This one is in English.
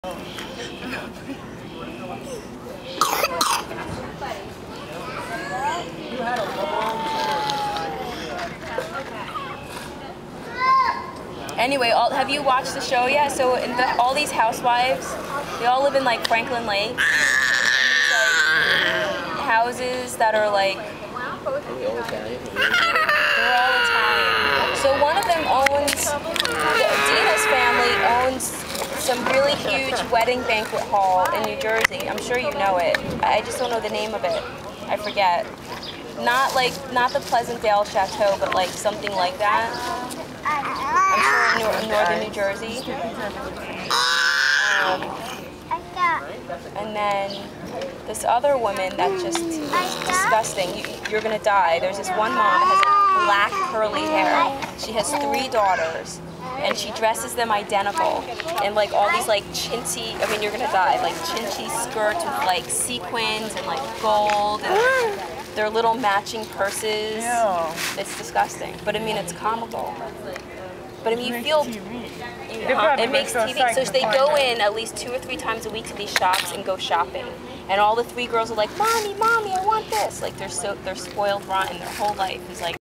Anyway, have you watched the show yet? So all these housewives, they all live in like Franklin Lake. It's like houses that are like, they're all Italian. So one of them owns, Dina's family owns some really huge wedding banquet hall in New Jersey. I'm sure you know it. I just don't know the name of it. I forget. Not the Pleasantdale Chateau, but like something like that. I'm sure in northern New Jersey. And then this other woman that just is disgusting. You're gonna die. There's this one mom that has black curly hair. She has 3 daughters, and she dresses them identical in like all these like chintzy. I mean, you're gonna die. Like chintzy skirts with like sequins and like gold. And their little matching purses. It's disgusting, but I mean it's comical. But I mean you feel it makes TV. So they go in at least 2 or 3 times a week to these shops and go shopping. And all the 3 girls are like, "Mommy, mommy, I want this." Like they're spoiled rotten. Their whole life is like.